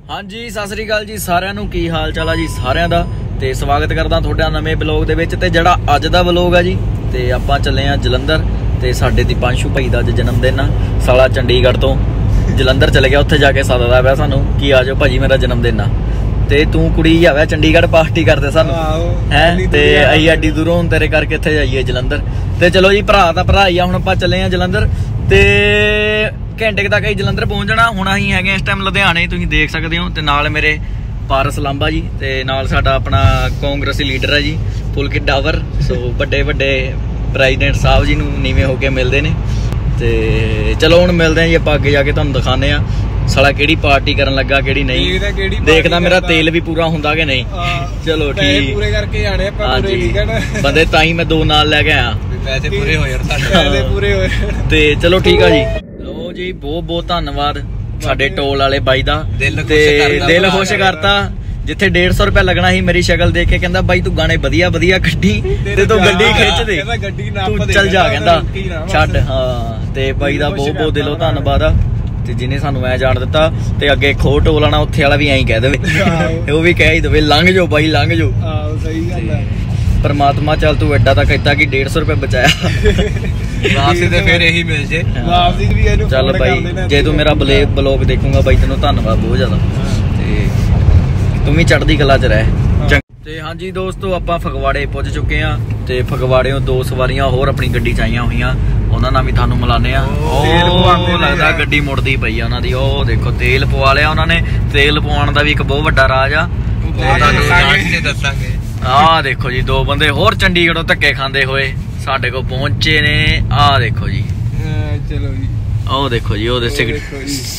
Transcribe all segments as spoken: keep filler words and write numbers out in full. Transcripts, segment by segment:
हाँ जी सत श्री अकाल जी सारिਆਂ ਨੂੰ ਕੀ ਹਾਲ ਚਾਲ ਆ ਜੀ ਸਾਰਿਆਂ ਦਾ ਤੇ ਸਵਾਗਤ ਕਰਦਾ ਤੁਹਾਡਾ ਨਵੇਂ ਬਲੌਗ ਦੇ ਵਿੱਚ ਤੇ ਜਿਹੜਾ ਅੱਜ ਦਾ ਬਲੌਗ ਆ ਜੀ ਤੇ ਆਪਾਂ ਚੱਲੇ ਆ ਜਲੰਧਰ ਤੇ ਸਾਡੇ ਦੀਪਾਂਸ਼ੂ ਭਾਈ ਦਾ ਅੱਜ ਜਨਮ ਦਿਨ ਆ ਸਾਲਾ ਚੰਡੀਗੜ੍ਹ ਤੋਂ ਜਲੰਧਰ ਚਲੇ ਗਿਆ ਉੱਥੇ ਜਾ ਕੇ ਸੱਦਦਾ ਪਿਆ ਸਾਨੂੰ ਕਿ ਆ ਜਾਓ ਭਾਜੀ ਮੇਰਾ ਜਨਮ ਦਿਨ ਆ ਤੇ ਤੂੰ ਕੁੜੀ ਆਵੇ ਚੰਡੀਗੜ੍ਹ ਪਾਰਟੀ ਕਰਦੇ ਸਾਨੂੰ ਹੈ ਤੇ ਅਸੀਂ ਐਡੀ ਦੂਰੋਂ ਤੇਰੇ ਕਰਕੇ ਇੱਥੇ ਜਾਈਏ ਜਲੰਧਰ ਤੇ ਚਲੋ ਜੀ ਭਰਾ ਦਾ ਭਰਾ ਹੀ ਆ ਹੁਣ ਆਪਾਂ ਚੱਲੇ ਆ ਜਲੰਧਰ ਤੇ घंटे तक ही जलंधर पहुंच जाना हुण असीं हैगे इस टाइम लुधियाने तुसीं देख सकते हो ते नाल मेरे पारस लांबा जी ते नाल साडा अपना कांग्रेसी लीडर है जी पुलकित डावर सो बड़े बड़े प्रेजिडेंट साहब जी नूं नीवें होके मिलते हैं ते चलो हुण मिलते हैं जी आपां अगे जाके तुहानूं दिखाने आ साला किहड़ी पार्टी करन लगा किहड़ी नहीं देखदा मेरा तेल भी पूरा हुंदा कि नहीं चलो ठीक पूरे करके जाने आपां पूरे ठीक है ना बंदे ताई मैं दो नाल लेके आया पैसे पूरे हो यार साडे पैसे पूरे होए ते चलो ठीक है जी जी बहुत बहुत धन्यवाद साडे टोल वाले बाई दा ते दिल खुश करता जिथे डेढ़ सौ रुपया लगना ही मेरी शक्ल देख के कहंदा बाई तू गाने वधिया वधिया कड्डी ते तू गड्डी खिच दे तू चल जा कहंदा छड्ड हां ते बाई दा बहुत बहुत दिलों धन्यवाद आ ते जिन्हें सानू ऐ जान दिता ते अगे खो टोल आना उत्थे वाला भी ऐं कह देवे वो भी कह ही देवे लंघ जाओ बाई लंघ जाओ हां सही गल है परमात्मा चल तू एडा तक कहता कि डेढ़ सौ रुपया बचाया वापसी ते फिर यही मिल जे वापसी भी एनु चल भाई जे तू मेरा ब्लॉग देखूंगा भाई तेनों धन्यवाद बहुत ज्यादा ते तू भी चढ़दी कला च रह ते हाँ जी दोस्तों आपां फगवाड़े पहुंच चुके हैं ते फगवाड़ेओं दो सवारियां होर अपनी गड्डी च आईयां होईयां उन्हां नाल भी तुहानूं मिलाने आ तेल पवांदे लगदा गड्डी मुड़दी पई आ उन्हां दी ओ देखो तेल पवा लिया उन्हां ने तेल पवाउण दा भी एक बहुत वड्डा राज आ तुहानूं लास्ट ते दस्सांगे आ देखो जी दो बंदे होर चंडीगढ़ों धक्के खांदे होए साडे को पहुंचे ने आ देखो जी चलो जी ओ देखो जी ओ सिगरेट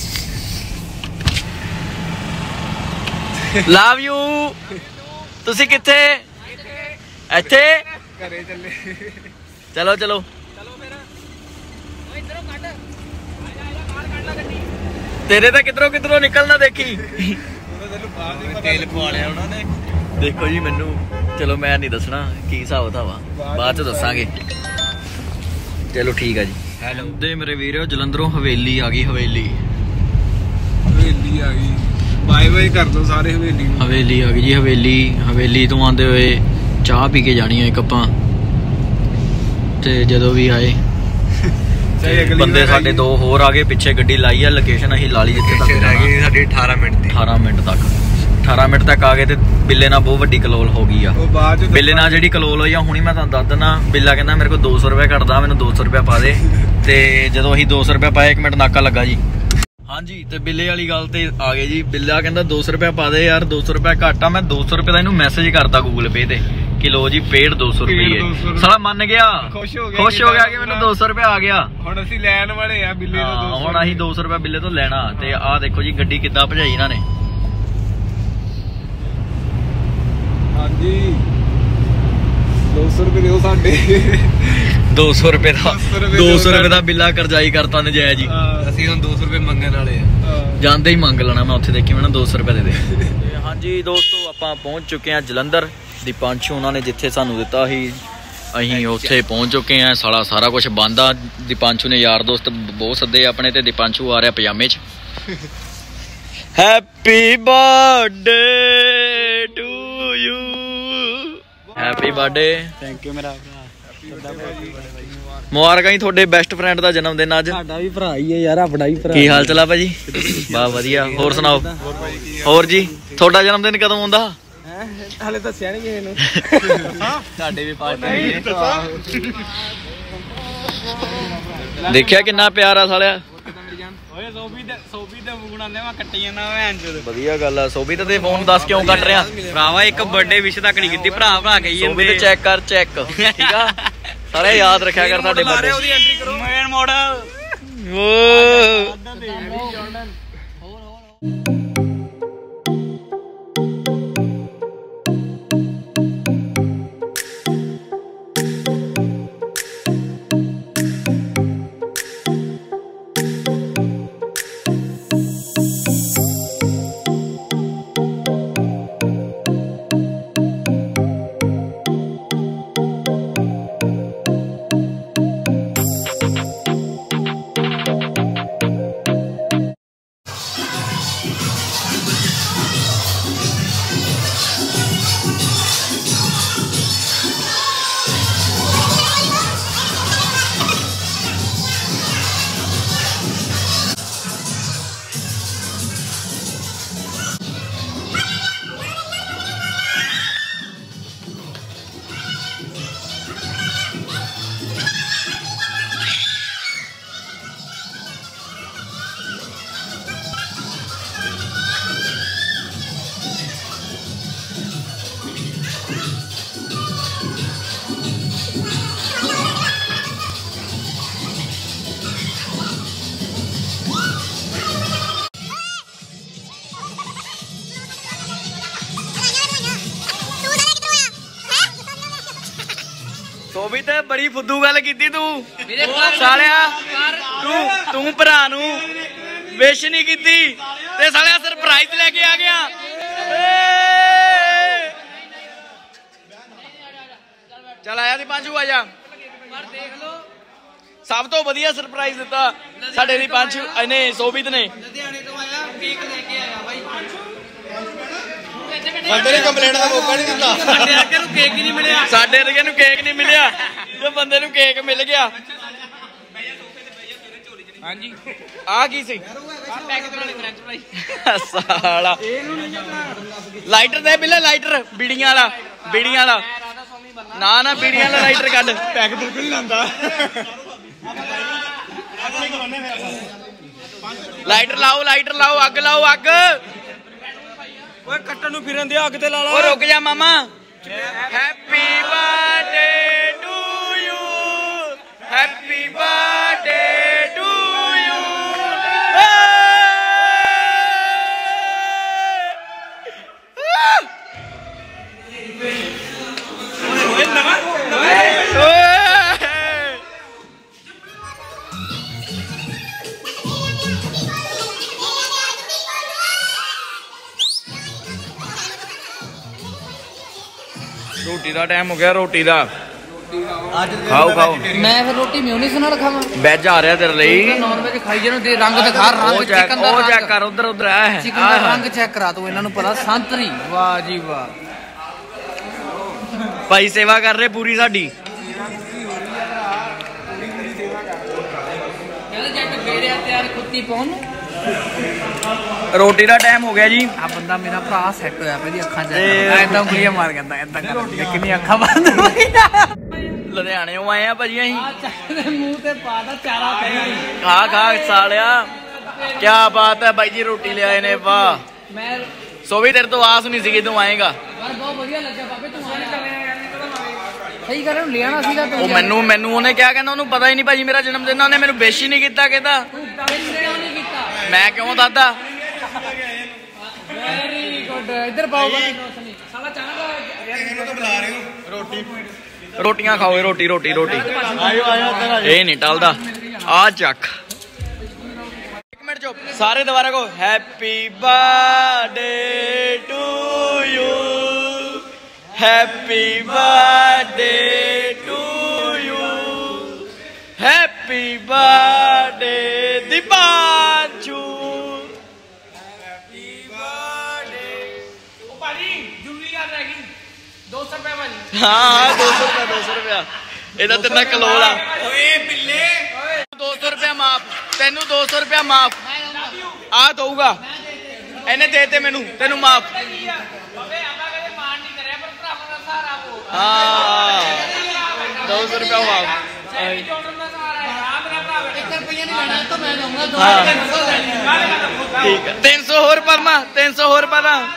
लव यू तुसी किथे इथे घरे चले चलो चलो चलो फिर ओ इधरों कट आ जा बाहर कट ला गड्डी तेरे तो किधरों किधरों निकलना देखी तेल पवा लिया उन्होंने देखो जी मैनू चलो मैं नहीं दसना की हिसाब था बाद च दसांगे चलो ठीक है जी हेलो दे मेरे वीरो जलंधरों हवेली आ गई हवेली हवेली आ गई बाय बाय कर दो सारे हवेली हवेली आ गई जी हवेली हवेली तो आंदे हुए चाह पी के जानी है कप्पां ते जदों भी आए बंदे साडे दो होर आ गए पिछे गड्डी लाई है लोकेशन असीं ला ली जिथे तक रह गई साडी अठारह मिनट दी अठारह मिनट तक अठारह मिनट तक आ गए तो बिल्ले नाल बहुत वड्डी कलोल हो गई आ बिल्ले नाल जिहड़ी कलोल होई आ हुणी मैं तुहानूं दस दिना बिल्ला कहंदा मेरे को दो सौ रुपया कटदा मैनूं दो सौ रुपया पा दे ते जदों असीं दो सौ रुपया पाया एक मिनट नाका लगा जी हाँ जी तो बिल्ले वाली गल ते आ गए जी बिल्ला कहंदा दो सौ रुपया पा दे यार दो सौ रुपया घट आ मैं दो सौ रुपये का इनू मैसेज करता गूगल पे ते कि लो जी पेड दो सौ रुपये साला मन गया खुश हो गया खुश हो गया कि मैनूं दो सौ रुपया आ गया हुण असीं लैण वाले आ बिल्ले तो हुण असीं दो सौ रुपया बिल्ले तो लैणा ते आ देखो जी गड्डी किद्दां भजाई इन्हां ने हाँ जी दो सौ रुपये दो साडे दो सौ रुपये का दो सौ रुपये का बिल्ला करजाई करता नजायज जी असीं हुण दो सौ रुपये मंगण वाले आ जांदे ही मंग लेना मैं उत्थे देखी मैं दो सौ रुपये दे दे हाँ जी दोस्तों आपां पहुंच चुके हैं जलंधर दीपांशु उन्होंने जिथे सानू दिता ही अहीं उत्थे पहुंच चुके हैं साला सारा कुछ बंद आ दीपांशु ने यार दोस्त बहुत सदे अपने ते दीपांशु आ रहा पजामे च happy birthday to you happy birthday thank you मेरा मुबारक जी थोड़े बेस्ट फ्रेंड का जन्मदिन अज साडा भी भरा ही है यार अपना भी भरा की हाल चला भाजी वाह वधिया होर सुनाओ होर जी थोड़ा जन्मदिन कदों आउंदा हाले दस्सिया नहीं किसे नूं साडे भी पार्टी देखिया किन्ना प्यार आ सालिया ਵਧੀਆ ਗੱਲ ਆ ਸੋਭੀਤ ਦੇ ਫੋਨ ਦੱਸ ਕਿਉਂ ਕੱਟ ਰਿਹਾ ਭਰਾਵਾ ਇੱਕ ਬਰਥਡੇ ਵਿਸ਼ ਤੱਕ ਨਹੀਂ ਕੀਤੀ ਭਰਾ ਭਰਾ ਕਹੀ ਜਾਂਦੇ ਸੋਭੀਤ ਚੈੱਕ ਕਰ ਚੈੱਕ ਠੀਕ ਆ ਸਾਰੇ ਯਾਦ ਰੱਖਿਆ ਕਰ ਸਾਡੇ ਬਰਥਡੇ ਉਹਦੀ ਐਂਟਰੀ ਕਰੋ ਮੇਨ ਮਾਡਲ ਸੋਭੀ ਤੇ ਬੜੀ ਫੁੱਦੂ ਗੱਲ ਕੀਤੀ ਤੂੰ ਸਾਲਿਆ। ਤੂੰ ਤੂੰ ਭਰਾ ਨੂੰ ਵਿਸ਼ ਨਹੀਂ ਕੀਤੀ ਤੇ ਸਾਲਿਆ ਸਰਪ੍ਰਾਈਜ਼ ਲੈ ਕੇ ਆ ਗਿਆ। ਚੱਲ ਆਇਆ ਦੀਪਾਂਸ਼ੂ ਆ ਜਾ। ਸਭ ਤੋਂ ਵਧੀਆ ਸਰਪ੍ਰਾਈਜ਼ ਦਿੱਤਾ ਸਾਡੇ ਦੀਪਾਂਸ਼ੂ ਇਹਨੇ ਸੋਭਿਤ ਨੇ। ਲੁਧਿਆਣੇ ਤੋਂ ਆਇਆ ਕੇਕ ਲੈ ਕੇ ਆਇਆ ਬਾਈ। ਬੰਦੇ ਨੇ ਕੰਪਲੇਂਟ ਦਾ ਮੌਕਾ ਨਹੀਂ ਦਿੱਤਾ। ਸਾਡੇ ਵਰਗੇ ਨੂੰ ਕੇਕ ਹੀ ਨਹੀਂ ਮਿਲਿਆ। ਸਾਡੇ ਵਰਗੇ ਨੂੰ ਕੇਕ ਨਹੀਂ ਮਿਲਿਆ ਤੇ ਬੰਦੇ ਨੂੰ ਕੇਕ ਮਿਲ ਗਿਆ। ਹਾਂਜੀ ਆ ਕੀ ਸੀ? ਪੈਕੇਟ ਵਾਲੇ ਫ੍ਰੈਂਚ ਫਰਾਈ ਸਾਲਾ ਲਾਈਟਰ ਦੇ ਬਿੱਲੇ ਲਾਈਟਰ ਬੀੜੀਆਂ ਵਾਲਾ ਬੀੜੀਆਂ ਵਾਲਾ ਨਾ ਨਾ ਬੀੜੀਆਂ ਵਾਲਾ ਲਾਈਟਰ ਕੱਢ। ਪੈਕ ਬਿਲਕੁਲ ਨਹੀਂ ਲਾਂਦਾ। ਲਾਈਟਰ ਲਾਓ ਲਾਈਟਰ ਲਾਓ ਅੱਗ ਲਾਓ ਅੱਗ। ਓਏ ਕੱਟਣ ਨੂੰ ਫਿਰਨ ਦੇ ਅੱਗ ਤੇ ਲਾ ਲਾ। ਓ ਰੁਕ ਜਾ ਮਾਮਾ। Happy birthday to you happy birthday to you. ਓਏ ਨਵਾਂ ਰੋਟੀ ਦਾ ਟਾਈਮ ਹੋ ਗਿਆ। ਰੋਟੀ ਦਾ ਖਾਓ ਖਾਓ। ਮੈਂ ਫਿਰ ਰੋਟੀ ਮਿਊਨੀਸ ਨਾਲ ਖਾਵਾਂ। ਵੈਜ ਆ ਰਿਹਾ ਤੇਰੇ ਲਈ। ਨੌਨ ਵੈਜ ਖਾਈ ਜਾਣੋ ਤੇ ਰੰਗ ਦਿਖਾ। ਰੰਗ ਚਿਕਨ ਦਾ ਉਹ ਰੰਗ ਚੈੱਕ ਕਰ ਉਧਰ ਉਧਰ ਆ ਚਿਕਨ ਦਾ ਰੰਗ ਚੈੱਕ ਕਰਾ ਤੂੰ। ਇਹਨਾਂ ਨੂੰ ਪਤਾ ਸੰਤਰੀ। ਵਾਹ ਜੀ ਵਾਹ। ਭਾਈ ਸੇਵਾ ਕਰ ਰਹੇ ਪੂਰੀ ਸਾਡੀ। ਕਹਿੰਦੇ ਜੱਟ ਫੇਰਿਆ ਤਿਆਰ ਕੁੱਤੀ ਪਾਉਣ। ਰੋਟੀ ਦਾ ਟਾਈਮ ਹੋ ਗਿਆ ਜੀ। ਆ ਬੰਦਾ ਮੇਰਾ ਭਰਾ ਸੈੱਟ ਹੋਇਆ ਪਿਆ। ਅੱਖਾਂ ਚ ਐਦਾਂ ਉਂਗਲੀਆਂ ਮਾਰ ਕਹਿੰਦਾ ਐਦਾਂ ਕਰ ਕਿੰਨੀ ਅੱਖਾਂ ਬੰਦ ਹੋਈਆਂ। ਲੁਧਿਆਣਿਓਂ ਆਏ ਆ ਭਾਜੀ ਅਸੀਂ। ਆ ਚੱਕ ਮੂੰਹ ਤੇ ਪਾਦਾ ਚਾਰਾ ਪਿਆ। ਖਾ ਖਾ ਸਾਲਿਆ ਕਿਆ ਬਾਤ ਹੈ ਬਾਈ ਜੀ। ਰੋਟੀ ਲਿਆਏ ਨੇ ਵਾਹ। ਮੈਂ ਸੋ ਵੀ ਤੇਰੇ ਤੋਂ ਆਸ ਨਹੀਂ ਸੀਗੀ ਤੂੰ ਆਏਗਾ। ਯਾਰ ਬਹੁਤ ਵਧੀਆ ਲੱਗਿਆ ਬਾਬੇ ਤੂੰ ਆਇਆ। ਸਹੀ ਕਰ ਉਹਨੂੰ ਲਿਆਣਾ ਸੀਗਾ ਤੂੰ। ਉਹ ਮੈਨੂੰ ਮੈਨੂੰ ਉਹਨੇ ਕਿਹਾ ਕਹਿੰਦਾ ਉਹਨੂੰ ਪਤਾ ਹੀ ਨਹੀਂ ਭਾਜੀ ਮੇਰਾ ਜਨਮ ਦਿਨ। ਉਹਨੇ ਮੈਨੂੰ ਵਿਸ਼ ਹੀ ਨਹੀਂ ਕੀਤਾ। ਕਹਿੰਦਾ ਤੂੰ ਕਿਉਂ ਨਹੀਂ ਕੀਤਾ? ਮੈਂ ਕਿਉਂ ਦਾਦਾ। Very good. ਇੱਧਰ ਪਾਓ ਰੋਸ਼ਨੀ ਸਾਲਾ ਚਾਹਣਾ ਇਹਨੂੰ ਤਾਂ ਬੁਲਾ ਰਹੇ ਹੋ। ਰੋਟੀ ਰੋਟੀਆਂ ਖਾਓ। ਰੋਟੀ ਰੋਟੀ ਰੋਟੀ ਆਇਓ ਆਇਓ। ਇਹ ਨਹੀਂ ਟਲਦਾ। ਆ ਚੱਕ ਇੱਕ ਮਿੰਟ ਚੁੱਪ ਸਾਰੇ ਦੁਬਾਰਾ ਕਹੋ। Happy birthday to you happy birthday to you happy birthday Deepanshu. Happy birthday. ਉਹ ਭਾਜੀ ਜੁਮਲੀ ਯਾਦ ਰਹਿ ਗਈ। ਦੋ ਸੌ ਰੁਪਏ ਭਾਜੀ। ਹਾਂ ਦੋ ਸੌ ਰੁਪਇਆ ਦੋ ਸੌ ਰੁਪਇਆ ਇਹਦਾ ਤੇਰਾ ਕਲੋਲ ਆ। ਓਏ ਬਿੱਲੇ ਦੋ ਸੌ ਰੁਪਇਆ ਮਾਫ। ਤੈਨੂੰ ਦੋ ਸੌ ਰੁਪਇਆ ਮਾਫ। ਆ ਦਊਗਾ ਇਹਨੇ ਦੇ ਤੇ ਮੈਨੂੰ ਤੈਨੂੰ ਮਾਫ। ਹਾਂ ਦੋ ਸੌ ਰੁਪਇਆ ਮਾਫ। ਠੀਕ ਹੈ ਤਿੰਨ ਸੌ ਹੋਰ ਪਰਮਾ ਤਿੰਨ ਸੌ ਹੋਰ ਪਾ ਦਾ।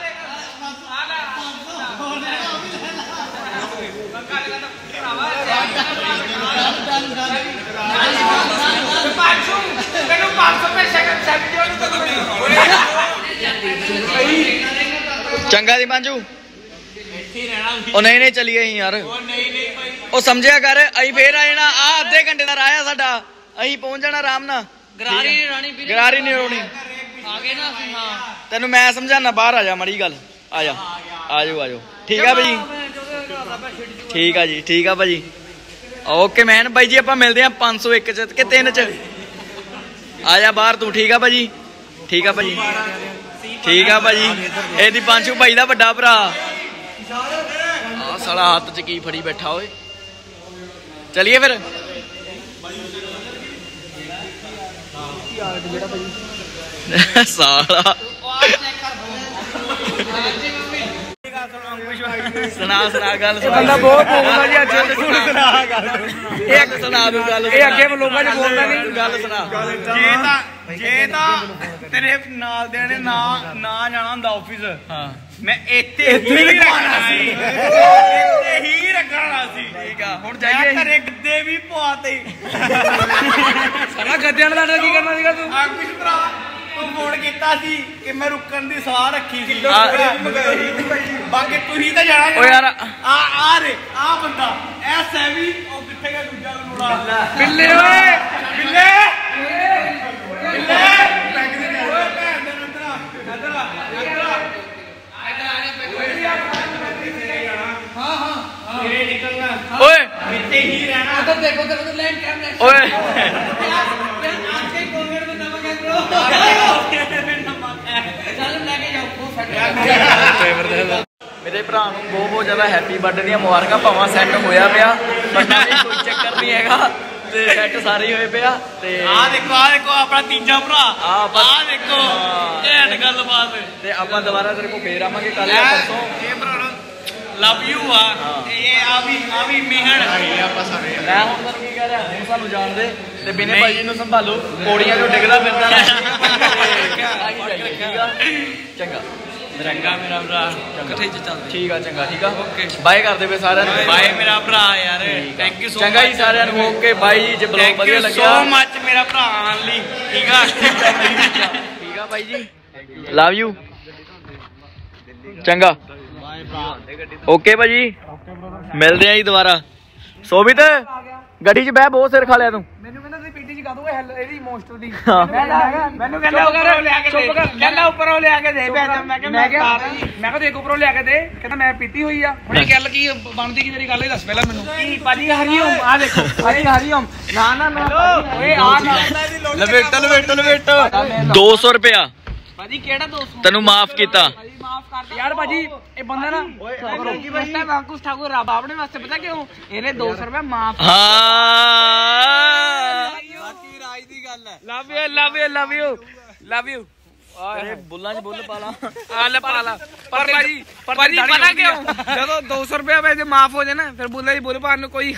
ਚੰਗਾ ਦੀ ਮੰਜੂ। ਉਹ ਨਹੀਂ ਨਹੀਂ ਚਲੀਏ ਅਸੀਂ ਯਾਰ। ਉਹ ਸਮਝਿਆ ਕਰ ਅਸੀਂ ਫੇਰ ਆ ਜਾਣਾ। ਆ ਅੱਧੇ ਘੰਟੇ ਦਾ ਰਾਹ ਆ ਸਾਡਾ। ਅਸੀਂ ਪਹੁੰਚ ਜਾਣਾ ਆਰਾਮ ਨਾਲ। ਗਰਾਰੀ ਨਹੀਂ ਰਾਣੀ ਵੀਰੇ। ਗਰਾਰੀ ਨਹੀਂ ਰੋਣੀ। ਆ ਗਏ ਨਾ ਅਸੀਂ। ਹਾਂ ਤੈਨੂੰ ਮੈਂ ਸਮਝਾਣਾ ਬਾਹਰ ਆ ਜਾ ਮੜੀ ਗੱਲ। ਆ ਜਾ ਆ ਜਾਓ ਆ ਜਾਓ। ਠੀਕ ਆ ਭਾਜੀ। ਠੀਕ ਆ ਜੀ ਠੀਕ ਆ ਭਾਜੀ। ਓਕੇ ਮੈਨ ਬਾਈ ਜੀ ਆਪਾਂ ਮਿਲਦੇ ਆ ਪੰਜ ਸੌ ਇੱਕ ਚ ਕਿ ਤਿੰਨ ਚ। ਆ ਜਾ ਬਾਹਰ ਤੂੰ। ਠੀਕ ਆ ਭਾਜੀ ਠੀਕ ਆ ਭਾਜੀ ਠੀਕ ਆ ਭਾਜੀ। ਇਹਦੀ ਪੰਜੂ ਭਾਈ ਦਾ ਵੱਡਾ ਭਰਾ। ਆ ਸਾਲਾ ਹੱਥ ਚ ਕੀ ਫੜੀ ਬੈਠਾ ਓਏ। ਚਲਿਏ ਫਿਰ। ਸਾਲਾ ਸੁਣਾ ਸੁਣਾ ਗੱਲ ਸੁਣਾ। ਬੰਦਾ ਬਹੁਤ ਬੋਲਦਾ ਜੀ ਅੱਜ। ਸੁਣਾ ਗੱਲ। ਇਹ ਇੱਕ ਸੁਣਾ ਦੂ ਗੱਲ। ਇਹ ਅੱਗੇ ਲੋਕਾਂ 'ਚ ਬੋਲਦਾ ਨਹੀਂ। ਗੱਲ ਸੁਣਾ। ਜੇ ਤਾਂ ਜੇ ਤਾਂ ਤੇਰੇ ਨਾਲ ਦੇ ਨੇ ਨਾ ਨਾ ਜਾਣਾ ਹੁੰਦਾ ਆਫਿਸ। ਹਾਂ ਮੈਂ ਇੱਥੇ ਹੀ ਰੱਖਣਾ ਸੀ। ਇੱਥੇ ਹੀ ਰੱਖਣਾ ਸੀ। ਠੀਕ ਆ ਹੁਣ ਮੈਂ ਜਾਈਏ। ਘਰੇ ਗੱਦੇ ਵੀ ਪਵਾਤੇ। ਸਾਲਾ ਗੱਦਿਆਂ ਦਾ ਕੀ ਕਰਨਾ ਸੀਗਾ ਤੂੰ? ਆ ਕੁਛ ਭਰਾ ਤੂੰ ਫੋਨ ਕੀਤਾ ਸੀ ਕਿ ਮੈਂ ਰੁਕਣ ਦੀ ਸਲਾਹ ਰੱਖੀ ਸੀ। ਆ- ਬਾਕੀ ਤੁਸੀਂ ਤਾਂ ਜਾਣਾ ਓ ਯਾਰ ਆ ਆ ਰੇ ਆ ਬੰਦਾ ਐ ਸੈਵੀ ਉਹ ਕਿੱਥੇ ਗਿਆ ਦੂਜਾ ਲੋੜਾ ਬਿੱਲੇ ਓਏ ਬਿੱਲੇ ਬਿੱਲੇ ਪੈਗ ਦੇ ਓਏ ਭੈਣ ਦੇ ਅੰਦਰ ਆ ਅੰਦਰ ਆ ਅੰਦਰ ਆ ਹਾਂ ਹਾਂ ਤੇਰੇ ਨਿਕਲਣਾ ਓਏ ਇੱਥੇ ਹੀ ਰਹਿਣਾ ਉਧਰ ਦੇਖੋ ਤੇ ਲੈਂਡ ਕੈਮਰਾ ਓਏ ਆਕੇ ਕੋਵਿਡ ਦਾ ਨਵਾਂ ਕੈਮਰਾ ਚੱਲ ਲੈ ਕੇ ਜਾਓ ਉਹ ਫਟ ਮੇਰੇ ਭਰਾ ਨੂੰ ਬਹੁਤ ਬਹੁਤ ਜ਼ਿਆਦਾ ਹੈਪੀ ਬਰਥਡੇ ਦੀਆਂ ਮੁਬਾਰਕਾਂ ਭਾਵਾਂ ਸੈੱਟ ਹੋਇਆ ਪਿਆ ਪਰ ਕੋਈ ਚੱਕਰ ਨਹੀਂ ਹੈਗਾ ਤੇ ਸੈੱਟ ਸਾਰੇ ਹੋਏ ਪਿਆ ਤੇ ਆ ਦੇਖੋ ਆ ਦੇਖੋ ਆਪਣਾ ਤੀਜਾ ਭਰਾ ਆ ਆ ਦੇਖੋ ਘੈਂਟ ਗੱਲਬਾਤ ਤੇ ਆਪਾਂ ਦੁਬਾਰਾ ਤੇਰੇ ਕੋਲ ਫੇਰ ਆਵਾਂਗੇ ਕੱਲ ਜਾਂ ਪਰਸੋਂ ਇਹ ਭਰਾ ਲਵ ਯੂ ਆ ਇਹ ਆ ਵੀ ਆ ਵੀ ਮਿਹਣ ਆਪਾਂ ਸਾਰੇ ਮੈਂ ਹੁਣ ਤੁਹਾਨੂੰ ਕੀ ਕਹਿ ਰਿਹਾ ਹੁਣ ਸਾਨੂੰ ਜਾਣਦੇ ਤੇ ਬਿਨੇ ਭਾਈ ਨੂੰ ਸੰਭਾਲੋ ਪੌੜੀਆਂ ਤੋਂ ਡਿੱਗਦਾ ਫਿਰਦਾ ਚੰਗਾ ਚੰਗਾ ਮੇਰਾ ਭਰਾ ਇਕੱਠੇ ਚ ਚੱਲਦੇ ਠੀਕ ਆ ਚੰਗਾ ਠੀਕ ਆ ਓਕੇ ਬਾਏ ਕਰਦੇ ਪਏ ਸਾਰਿਆਂ ਨੂੰ ਬਾਏ ਮੇਰਾ ਭਰਾ ਯਾਰ ਥੈਂਕ ਯੂ ਸੋ ਮਚ ਚੰਗਾ ਜੀ ਸਾਰਿਆਂ ਨੂੰ ਓਕੇ ਬਾਈ ਜੀ ਜੇ ਬਲੌਗ ਵਧੀਆ ਲੱਗਿਆ ਸੋ ਮਚ ਮੇਰਾ ਭਰਾ ਆਣ ਲਈ ਠੀਕ ਆ ਠੀਕ ਆ ਬਾਈ ਜੀ ਲਵ ਯੂ ਚੰਗਾ ਓਕੇ ਭਾਜੀ ਮਿਲਦੇ ਆ ਜੀ ਦੁਬਾਰਾ ਸੋਭਿਤ ਗੱਡੀ 'ਚ ਬਹਿ ਬਹੁਤ ਸਿਰ ਖਾ ਲਿਆ ਤੂੰ ਮੈਨੂੰ ਕਹਿੰਦਾ ਤੁਸੀਂ ਪੀਟੀ ਚ ਗਾ ਦੋਗੇ ਇਹਦੀ ਮੋਸਟਰ ਦੀ ਹਾਂ। ਮੈਨੂੰ ਕਹਿੰਦਾ ਉੱਪਰੋਂ ਲਿਆ ਕੇ ਦੇ ਕਹਿੰਦਾ ਉੱਪਰੋਂ ਲਿਆ ਕੇ ਦੇ ਮੈਂ ਕਿਹਾ ਮੈਂ ਕਿਹਾ ਮੈਂ ਕਿਹਾ ਦੇਖ ਉੱਪਰੋਂ ਲਿਆ ਕੇ ਦੇ ਕਹਿੰਦਾ ਮੈਂ ਪੀਤੀ ਹੋਈ ਆ ਹੁਣ ਇਹ ਗੱਲ ਕੀ ਬਣਦੀ ਕੀ ਤੇਰੀ ਗੱਲ ਇਹ ਦੱਸ ਪਹਿਲਾਂ ਮੈਨੂੰ ਕੀ ਭਾਜੀ ਹਰੀਓਮ ਆ ਦੇਖੋ ਭਾਜੀ ਹਰੀਓਮ ਨਾ ਨਾ ਨਾ ਓਏ ਆ ਨਾ ਲਵੇਟ ਲਵੇਟ ਲਵੇਟ ਦੋ ਸੌ ਰੁਪਿਆ ਭਾਜੀ ਕਿਹੜਾ ਦੋ ਸੌ ਤੈਨੂੰ ਮਾਫ ਕੀਤਾ ਮਾਫ ਕਰ ਯਾਰ ਭਾਜੀ ਇਹ ਬੰਦਾ ਨਾ ਕੀ ਬਸਤਾ ਵਾਂਕੂਸ ਠਾਕੁਰ ਰੱਬ ਆਪਣੇ ਵਾਸਤੇ ਪਤਾ ਕਿਉਂ ਇਹਨੇ ਦੋ ਸੌ ਰੁਪਏ ਮਾਫ ਹਾਂ ਬਾਕੀ ਰਾਜ ਦੀ ਗੱਲ ਹੈ love you love you love you love you ਅਰੇ ਬੁੱਲਾਂ 'ਚ ਬੁੱਲ ਪਾ ਲਾ ਆ ਲੈ ਪਾ ਲਾ ਪਰ ਭਾਜੀ ਭਾਜੀ ਪਤਾ ਕਿਉਂ ਜਦੋਂ ਦੋ ਸੌ ਰੁਪਏ ਵਿੱਚ ਮਾਫ ਹੋ ਜਾਏ ਨਾ ਫਿਰ ਬੁੱਲਾਂ ਦੀ ਬੁੱਲ ਪਾਣ ਨੂੰ ਕੋਈ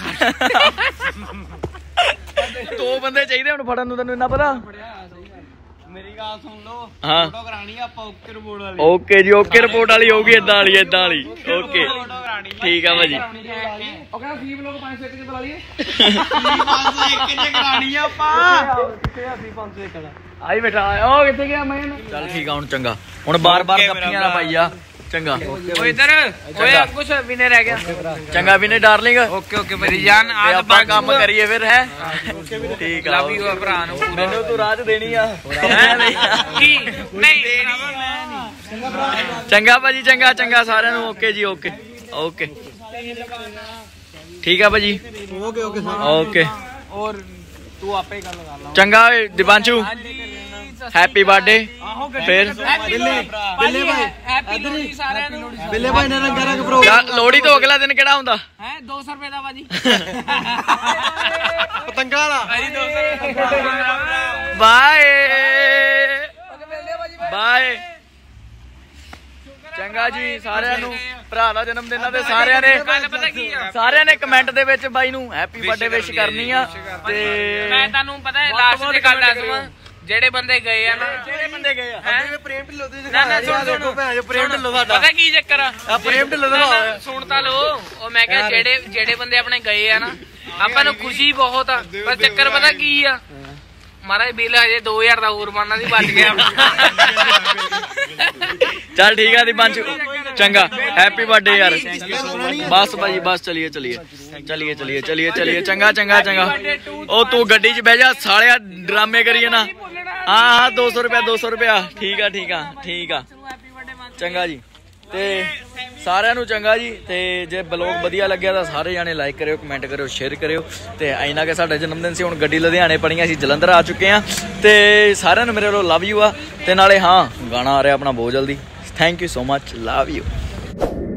ਦੋ ਬੰਦੇ ਚਾਹੀਦੇ ਹੁਣ ਫੜਨ ਨੂੰ ਤੈਨੂੰ ਇੰਨਾ ਪਤਾ ਮੇਰੀ ਗੱਲ ਸੁਣ ਲਓ ਹਾਂ ਫੋਟੋ ਕਰਾਣੀ ਆਪਾਂ ਓਕੇ ਰਿਪੋਰਟ ਵਾਲੀ ਓਕੇ ਜੀ ਓਕੇ ਰਿਪੋਰਟ ਵਾਲੀ ਹੋਊਗੀ ਇਦਾਂ ਵਾਲੀ ਇਦਾਂ ਵਾਲੀ ਓਕੇ ਫੋਟੋ ਕਰਾਣੀ ਠੀਕ ਆ ਭਾਜੀ ਉਹ ਕਹਿੰਦਾ ਫੀਮ ਲੋਕ ਪੰਜ ਸੌ ਇੱਕ ਚ ਬੁਲਾ ਲਈਏ ਪੰਜ ਸੌ ਇੱਕ ਚ ਕਰਾਣੀ ਆਪਾਂ ਕਿੱਥੇ ਆ ਫੀ ਪੰਜ ਸੌ ਇੱਕ ਦਾ ਆਈ ਬੈਠਾ ਉਹ ਕਿੱਥੇ ਗਿਆ ਮੈਂ ਚੱਲ ਠੀਕ ਆ ਹੁਣ ਚੰਗਾ ਹੁਣ ਬਾਰ-ਬਾਰ ਗੱਪੀਆਂ ਨਾ ਪਾਈ ਆ ਚੰਗਾ ਓਏ ਇਧਰ ਓਏ ਕੁਛ ਵੀ ਨਹੀਂ ਰਹਿ ਗਿਆ ਚੰਗਾ ਵੀ ਨੇ ਡਾਰਲਿੰਗ ਓਕੇ ਓਕੇ ਮੇਰੀ ਜਾਨ ਤੇ ਆਜ ਆਪਾਂ ਕੰਮ ਕਰੀਏ ਫਿਰ ਹੈ ਠੀਕ ਆ ਲਵ ਯੂ ਭਰਾ ਨੂੰ ਮੈਨੂੰ ਤੂੰ ਰਾਤ ਦੇਣੀ ਆ ਕੀ ਨਹੀਂ ਚੰਗਾ ਭਾਜੀ ਚੰਗਾ ਚੰਗਾ ਸਾਰਿਆਂ ਨੂੰ ਓਕੇ ਜੀ ਓਕੇ ਓਕੇ ਠੀਕ ਆ ਭਾਜੀ ਓਕੇ ਓਕੇ ਓਕੇ ਔਰ ਤੂੰ ਆਪੇ ਗੱਲ ਕਰ ਲਾ ਚੰਗਾ ਦਿਵਾਂਸ਼ੂ ਹੈਪੀ ਬਰਥਡੇ ਫਿਰ ਬਿੱਲੇ ਬਿੱਲੇ ਭਾਈ ਹੈਪੀ ਲੋਹੜੀ ਸਾਰਿਆਂ ਨੂੰ ਬਿੱਲੇ ਭਾਈ ਨੇ ਰੰਗਾਂ ਪ੍ਰੋ ਲੋਹੜੀ ਤੋਂ ਅਗਲਾ ਦਿਨ ਕਿਹੜਾ ਹੁੰਦਾ ਹੈ ਦੋ ਸੌ ਰੁਪਏ ਦਾ ਭਾਜੀ ਪਤੰਗਾ ਵਾਲਾ ਭਾਜੀ ਦੋ ਸੌ ਰੁਪਏ ਬਾਏ ਓਕੇ ਮਿਲਦੇ ਭਾਜੀ ਬਾਏ ਚੰਗਾ ਜੀ ਸਾਰਿਆਂ ਨੂੰ ਭਰਾ ਦਾ ਜਨਮ ਦਿਨ ਤੇ ਸਾਰਿਆਂ ਨੇ ਗੱਲ ਪਤਾ ਕੀ ਆ ਸਾਰਿਆਂ ਨੇ ਕਮੈਂਟ ਦੇ ਵਿੱਚ ਬਾਈ ਨੂੰ ਹੈਪੀ ਬਰਥਡੇ ਵਿਸ਼ ਕਰਨੀ ਆ ਤੇ ਮੈਂ ਤੁਹਾਨੂੰ ਪਤਾ ਹੈ ਲਾਸਟ ਦੀ ਗੱਲ ਦੱਸਵਾਂ ਜਿਹੜੇ ਬੰਦੇ ਗਏ ਆ ਨਾ ਜਿਹੜੇ ਬੰਦੇ ਗਏ ਆ ਹੈਂ? ਪ੍ਰੇਮ ਢਿੱਲੋਂ ਦੀ ਨਾ ਨਾ ਸੁਣ ਸੁਣ ਭੈਣ ਪ੍ਰੇਮ ਢਿੱਲੋਂ ਸਾਡਾ ਪਤਾ ਕੀ ਚੱਕਰ ਆ ਆ ਪ੍ਰੇਮ ਢਿੱਲੋਂ ਦਾ ਨਾ, ਨਾ, ਹੋਇਆ ਸੁਣ ਤਾਂ ਲੋ ਉਹ ਮੈਂ ਕਿਹਾ ਜਿਹੜੇ ਜਿਹੜੇ ਬੰਦੇ ਆਪਣੇ ਗਏ ਆ ਨਾ ਆਪਾਂ ਨੂੰ ਖੁਸ਼ੀ ਬਹੁਤ ਆ ਪਰ ਚੱਕਰ ਪਤਾ ਕੀ ਆ ਮਹਾਰਾਜ ਬਿੱਲ ਹਜੇ ਦੋ ਹਜ਼ਾਰ ਦਾ ਹੋਰ ਬਣਨਾ ਸੀ ਬਚ ਗਿਆ ਚੱਲ ਠੀਕ ਆ ਦਿਵਾਂਸ਼ੂ ਚੰਗਾ ਹੈਪੀ ਬਰਥਡੇ ਯਾਰ ਬਸ ਭਾਜੀ ਬਸ ਚਲੀਏ ਚਲੀਏ ਚਲੀਏ ਚਲੀਏ ਚਲੀਏ ਚਲੀਏ ਚੰਗਾ ਚੰਗਾ ਚੰਗਾ ਉਹ ਤੂੰ ਗੱਡੀ 'ਚ ਬਹਿ ਜਾ ਸਾਲਿਆ ਡਰਾਮੇ ਕਰੀਏ ਨਾ ਹਾਂ ਹਾਂ ਦੋ ਸੌ ਰੁਪਇਆ ਦੋ ਸੌ ਰੁਪਇਆ ਠੀਕ ਆ ਠੀਕ ਆ ਠੀਕ ਆ ਚੰਗਾ ਜੀ ਤੇ ਸਾਰਿਆਂ ਨੂੰ ਚੰਗਾ ਜੀ ਤੇ ਜੇ ਬਲੌਗ ਵਧੀਆ ਲੱਗਿਆ ਤਾਂ ਸਾਰੇ ਜਾਣੇ ਲਾਈਕ ਕਰਿਓ ਕਮੈਂਟ ਕਰਿਓ ਸ਼ੇਅਰ ਕਰਿਓ ਤੇ ਐਨਾ ਕਿ ਸਾਡਾ ਜਨਮ ਦਿਨ ਸੀ ਹੁਣ ਗੱਡੀ ਲੁਧਿਆਣੇ ਪੜੀਆਂ ਸੀ ਜਲੰਧਰ ਆ ਚੁੱਕੇ ਆ ਤੇ ਸਾਰਿਆਂ ਨੂੰ ਮੇਰੇ ਵੱਲੋਂ ਲਵ ਯੂ ਆ ਤੇ ਨਾਲੇ ਹਾਂ ਗਾਣਾ ਆ ਰਿਹਾ ਆਪਣਾ ਬਹੁਤ ਜਲਦੀ thank you so much love you